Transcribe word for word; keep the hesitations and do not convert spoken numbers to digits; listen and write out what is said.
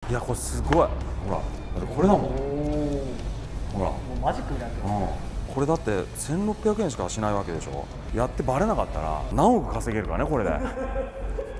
いやこれすごい。ほらだってこれだもん。ほらもうマジックになってます。 うん、これだってせんろっぴゃくえんしかしないわけでしょ。やってバレなかったら何億稼げるからねこれで。